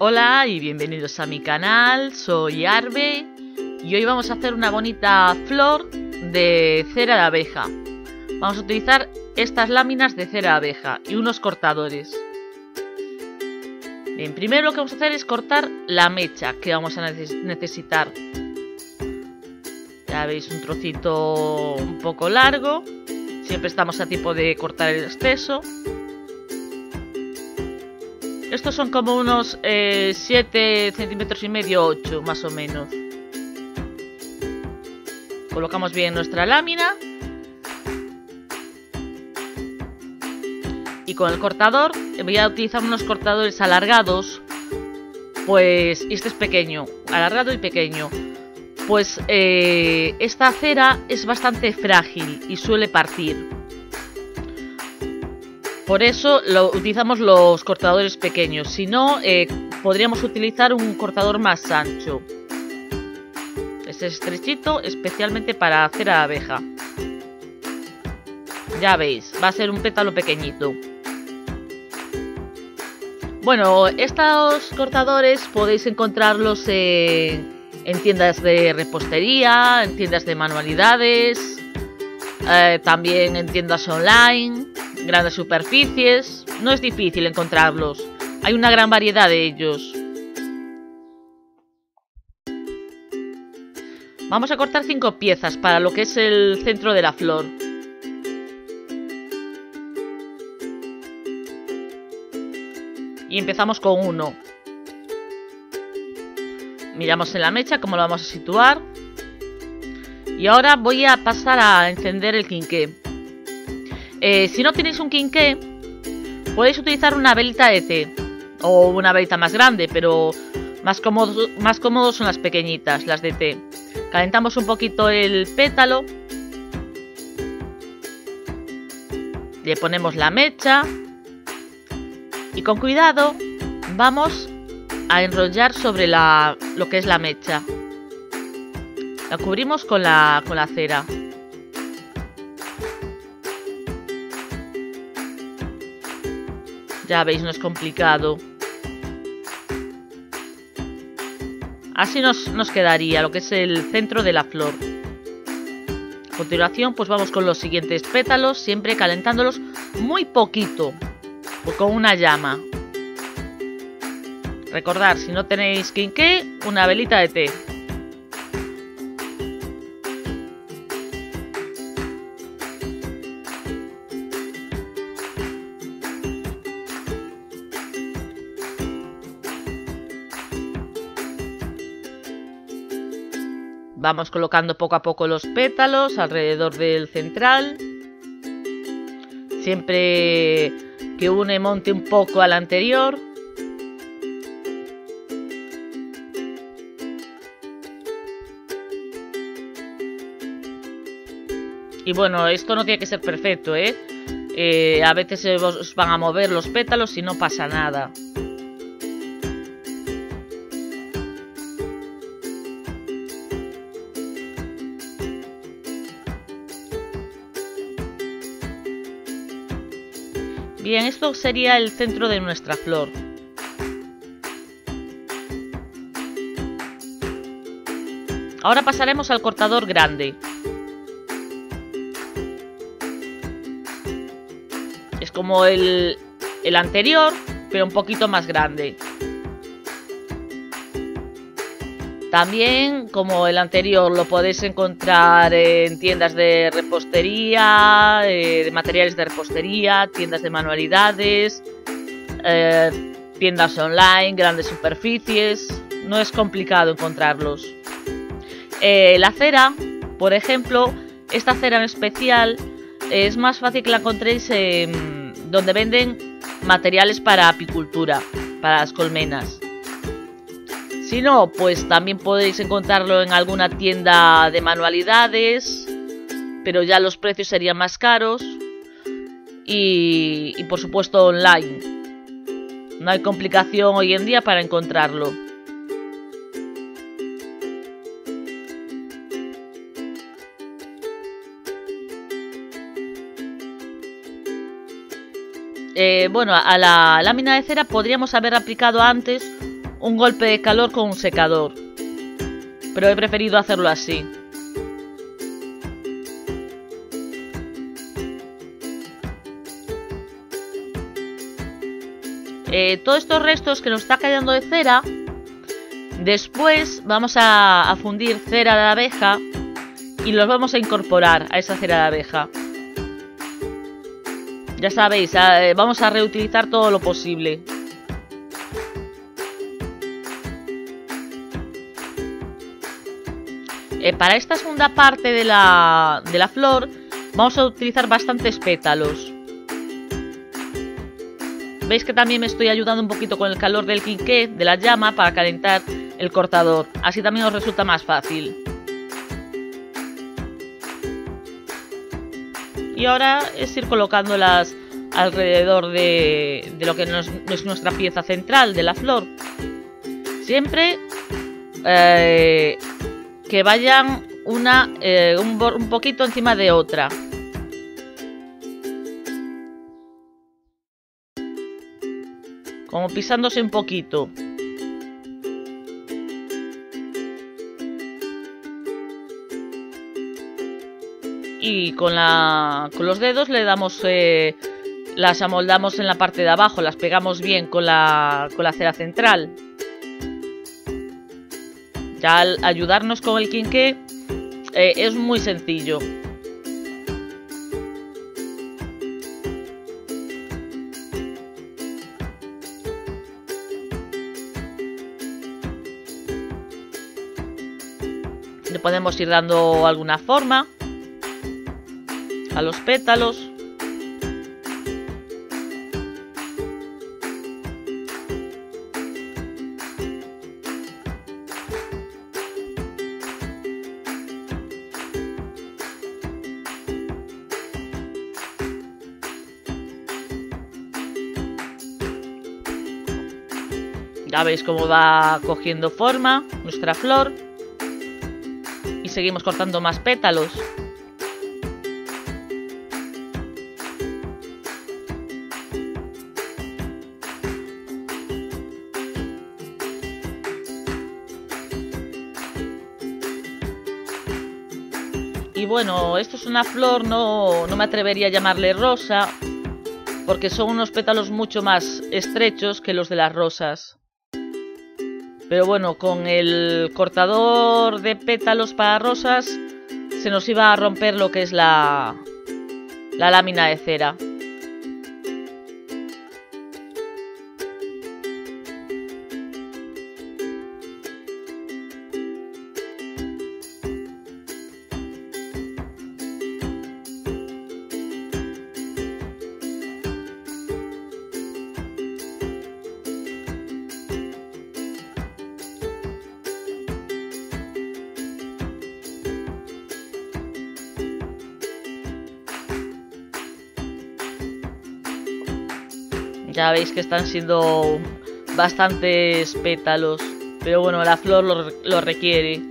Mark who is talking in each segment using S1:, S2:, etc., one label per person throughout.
S1: Hola y bienvenidos a mi canal, soy Arbe y hoy vamos a hacer una bonita flor de cera de abeja. Vamos a utilizar estas láminas de cera de abeja y unos cortadores. Bien, primero lo que vamos a hacer es cortar la mecha que vamos a necesitar. Ya veis, un trocito un poco largo, siempre estamos a tiempo de cortar el exceso. Estos son como unos 7 centímetros y medio, 8 más o menos. Colocamos bien nuestra lámina. Y con el cortador, voy a utilizar unos cortadores alargados. Pues este es pequeño, alargado y pequeño. Pues esta cera es bastante frágil y suele partir. Por eso utilizamos los cortadores pequeños. Si no, podríamos utilizar un cortador más ancho. Este es estrechito, especialmente para cera de abeja. Ya veis, va a ser un pétalo pequeñito. Bueno, estos cortadores podéis encontrarlos en tiendas de repostería, en tiendas de manualidades, también en tiendas online, grandes superficies. No es difícil encontrarlos, hay una gran variedad de ellos. Vamos a cortar 5 piezas para lo que es el centro de la flor. Y empezamos con uno. Miramos en la mecha cómo lo vamos a situar. Y ahora voy a pasar a encender el quinqué. Si no tenéis un quinqué, podéis utilizar una velita de té. O una velita más grande, pero más cómodo son las pequeñitas, las de té. Calentamos un poquito el pétalo. Le ponemos la mecha. Y con cuidado vamos a enrollar sobre lo que es la mecha. La cubrimos con la cera. Ya veis, no es complicado. Así nos quedaría lo que es el centro de la flor. A continuación, pues vamos con los siguientes pétalos, siempre calentándolos muy poquito, con una llama. Recordad, si no tenéis quinqué, una velita de té. Vamos colocando poco a poco los pétalos alrededor del central. Siempre que une monte un poco al anterior. Y bueno, esto no tiene que ser perfecto, a veces se os van a mover los pétalos y no pasa nada. Bien, esto sería el centro de nuestra flor. Ahora pasaremos al cortador grande. Es como el anterior, pero un poquito más grande. También, como el anterior, lo podéis encontrar en tiendas de repostería, de materiales de repostería, tiendas de manualidades, tiendas online, grandes superficies. No es complicado encontrarlos. La cera, por ejemplo, esta cera en especial, es más fácil que la encontréis donde venden materiales para apicultura, para las colmenas. Si no, pues también podéis encontrarlo en alguna tienda de manualidades, pero ya los precios serían más caros. Y por supuesto online. No hay complicación hoy en día para encontrarlo. Bueno, a la lámina de cera podríamos haber aplicado antes un golpe de calor con un secador. Pero he preferido hacerlo así. Todos estos restos que nos está cayendo de cera, después vamos a fundir cera de abeja y los vamos a incorporar a esa cera de abeja. Ya sabéis, vamos a reutilizar todo lo posible. Para esta segunda parte de la flor vamos a utilizar bastantes pétalos. Veis que también me estoy ayudando un poquito con el calor del quinqué, de la llama, para calentar el cortador. Así también os resulta más fácil. Y ahora es ir colocándolas alrededor de lo que es nuestra pieza central de la flor. Siempre que vayan un poquito encima de otra. Como pisándose un poquito. Y con los dedos le damos, las amoldamos en la parte de abajo, las pegamos bien con la cera central. Ya al ayudarnos con el quinqué es muy sencillo. Le podemos ir dando alguna forma a los pétalos. Ya veis cómo va cogiendo forma nuestra flor. Y seguimos cortando más pétalos. Y bueno, esto es una flor, no me atrevería a llamarle rosa, porque son unos pétalos mucho más estrechos que los de las rosas. Pero bueno, con el cortador de pétalos para rosas se nos iba a romper lo que es la lámina de cera. Ya veis que están siendo bastantes pétalos, pero bueno, la flor lo requiere.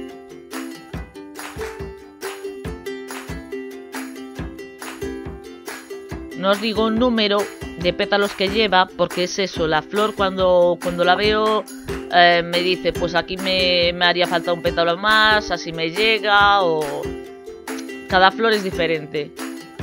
S1: No os digo un número de pétalos que lleva, porque es eso, la flor cuando la veo me dice, pues aquí me haría falta un pétalo más, así me llega, o cada flor es diferente.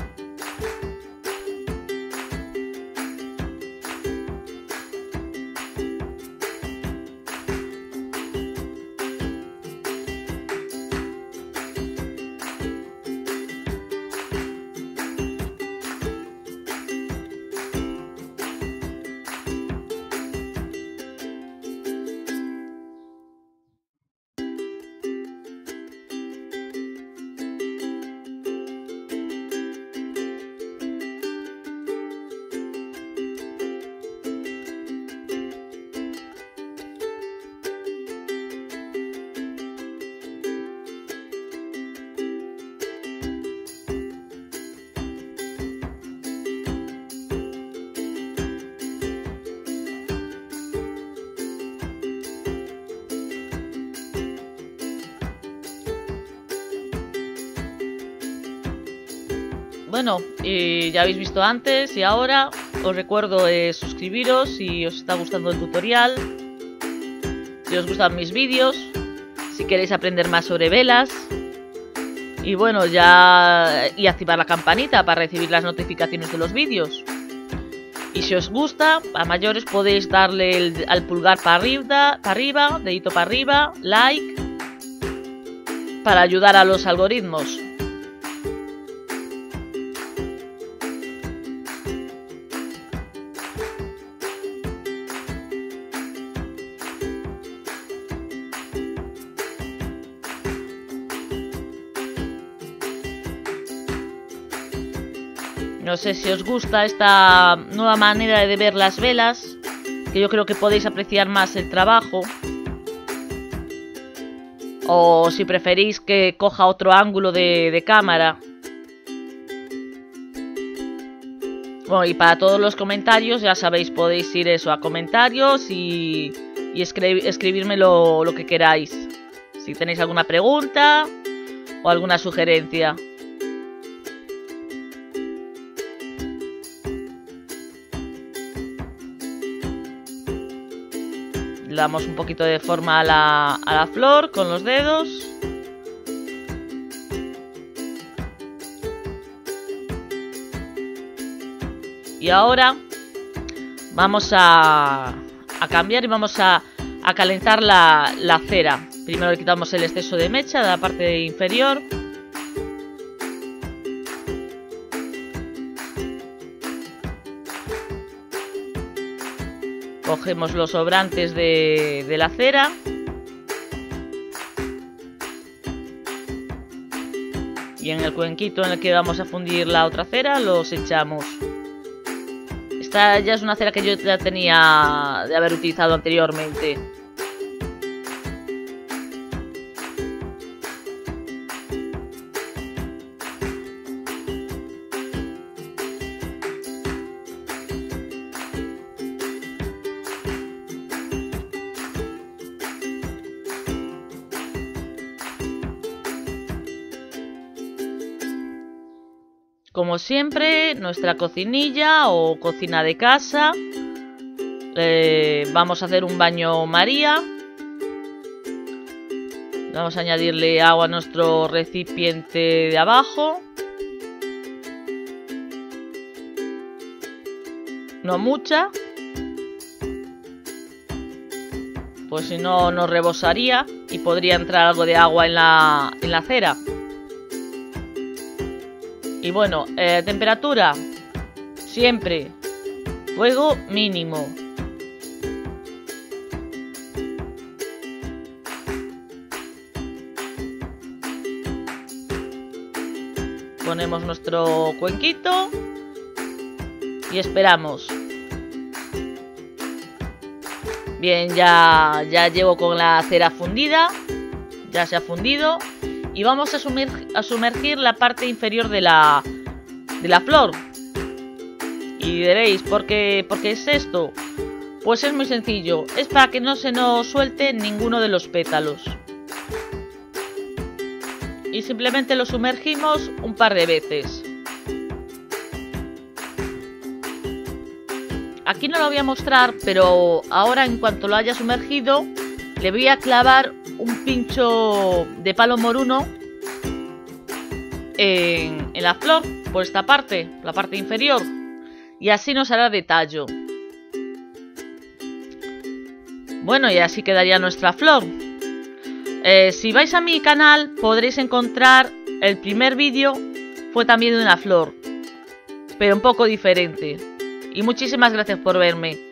S1: Bueno, ya habéis visto antes y ahora os recuerdo suscribiros si os está gustando el tutorial. si os gustan mis vídeos, si queréis aprender más sobre velas. Y bueno, y activar la campanita para recibir las notificaciones de los vídeos. Y si os gusta, a mayores podéis darle al pulgar para arriba, dedito para arriba, like, para ayudar a los algoritmos. No sé si os gusta esta nueva manera de ver las velas, que yo creo que podéis apreciar más el trabajo. O si preferís que coja otro ángulo de cámara. Bueno, y para todos los comentarios, ya sabéis, podéis ir eso a comentarios y escribirme lo que queráis. Si tenéis alguna pregunta o alguna sugerencia. Le damos un poquito de forma a la flor con los dedos. Y ahora vamos a cambiar y vamos a calentar la cera. Primero le quitamos el exceso de mecha de la parte inferior. Cogemos los sobrantes de la cera. Y en el cuenquito en el que vamos a fundir la otra cera los echamos. Esta ya es una cera que yo ya tenía de haber utilizado anteriormente. Como siempre, nuestra cocinilla o cocina de casa. Vamos a hacer un baño María. Vamos a añadirle agua a nuestro recipiente de abajo. No mucha, pues si no nos rebosaría y podría entrar algo de agua en la cera. Y bueno, temperatura, siempre, fuego mínimo. Ponemos nuestro cuenquito y esperamos. Bien, ya llevo con la cera fundida, ya se ha fundido. Y vamos a sumergir la parte inferior de la flor. Y diréis, ¿por qué es esto? Pues es muy sencillo, es para que no se nos suelte ninguno de los pétalos. Y simplemente lo sumergimos un par de veces. Aquí no lo voy a mostrar, pero ahora en cuanto lo haya sumergido, le voy a clavar un pincho de palo moruno en la flor, por esta parte, la parte inferior, y así nos hará de tallo. Bueno, y así quedaría nuestra flor. Si vais a mi canal podréis encontrar el primer vídeo, fue también de una flor, pero un poco diferente. Y muchísimas gracias por verme.